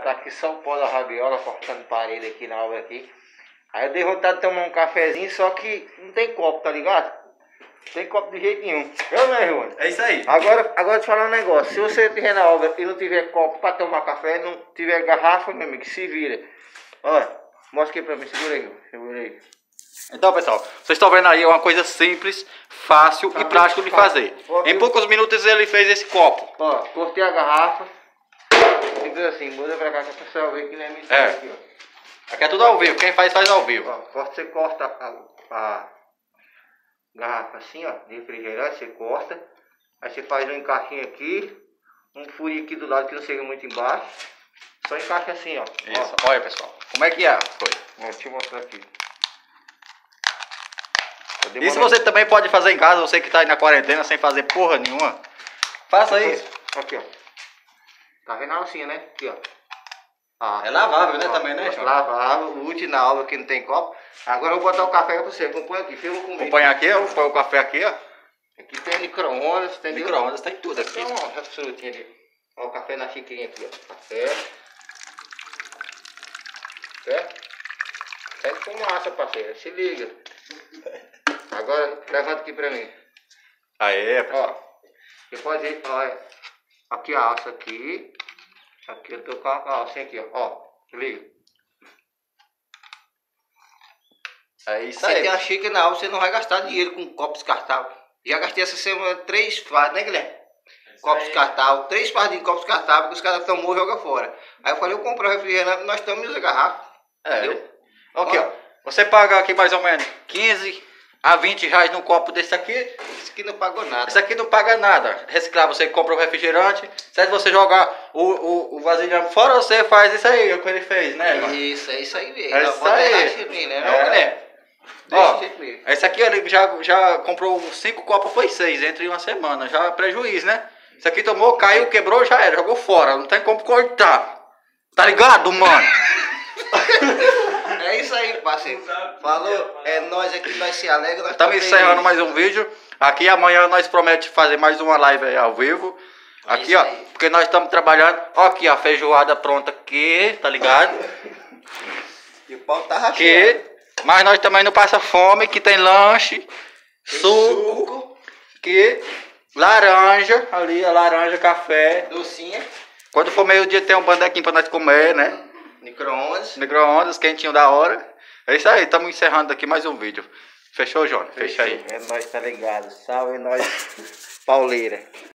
tá aqui só o pó da rabiola cortando parede aqui na obra aqui. Aí eu dei vontade de tomar um cafezinho, só que não tem copo, tá ligado? Não tem copo de jeito nenhum. Eu não, João. É isso aí. Agora te falar um negócio. Se você estiver na obra e não tiver copo pra tomar café, não tiver garrafa, meu amigo, se vira. Olha, mostra aqui pra mim, segura aí, segura aí. Então, pessoal, vocês estão vendo aí, é uma coisa simples, fácil e prático de fazer. Em poucos minutos ele fez esse copo. Ó, cortei a garrafa. Fica assim, muda pra cá que a pessoa vê que não é mentira aqui, ó. Aqui é tudo ao vivo, quem faz ao vivo. Ó, você corta a garrafa assim, ó, de refrigerante, você corta. Aí você faz um encaixinho aqui, um furinho aqui do lado que não seja muito embaixo. Só encaixa assim, ó. Isso, ó. Olha pessoal, como é que é a coisa. Deixa eu mostrar aqui. Isso você também pode fazer em casa, você que tá aí na quarentena sem fazer porra nenhuma. Faça isso. Aqui, ó. Tá vendo a alcinha, né? Aqui, ó. Ah, é lavável, né, também, né, João? Lavável, útil na aula que não tem copo. Agora eu vou botar o café pra você. Acompanha aqui, filma comigo. Acompanha aqui, eu ponho o café aqui, ó. Aqui tem micro-ondas, tem micro-ondas, tem tudo aqui. Tem uma frutinha ali. Ó, o café na xicrinha aqui, ó. Café. Certo? Sai fumaça, parceiro. Se liga. Agora, levanta aqui pra mim. Aê, pessoal. Ó, você pode ver, ó, aqui a alça aqui. Aqui eu tô com a alcinha aqui, ó. Se liga. É isso Você aí. tem a xícara na alça, você não vai gastar dinheiro com copo descartável. Já gastei essa semana 3 fardos, né, Guilherme? Copos descartáveis, 3 fardos de copos descartáveis que os caras tomou e jogam fora. Aí eu falei, eu comprei o refrigerante, nós estamos usando a garrafa. Entendeu? Aqui, ó. Você paga aqui mais ou menos 15 a 20 reais num copo desse aqui. Isso aqui não pagou nada. Isso aqui não paga nada. Reciclar, você compra o refrigerante. Se você jogar o vasilhame fora, você faz isso aí, é o que ele fez, né? Isso, é isso aí mesmo. É isso aí. Ó, esse aqui ele já comprou 5 copos, foi 6 entre uma semana. Já prejuízo, né? Isso aqui tomou, caiu, quebrou, já era, jogou fora. Não tem como cortar. Tá ligado, mano? É isso aí, parceiro. Falou, é nós aqui, nós se alegra. Estamos encerrando mais um vídeo. Aqui amanhã nós prometemos fazer mais uma live aí ao vivo. Aqui, ó, porque nós estamos trabalhando. Ó, aqui, ó, a feijoada pronta aqui, tá ligado? E o pau tá rachando. Mas nós também não passa fome, que tem lanche, suco, que laranja, ali a laranja, café. Docinha. Quando for meio-dia tem um bandequinho pra nós comer, né? Micro-ondas. Micro-ondas, quentinho da hora. É isso aí, estamos encerrando aqui mais um vídeo. Fechou, João? Fecha aí. É nóis, tá ligado. Salve nós, pauleira.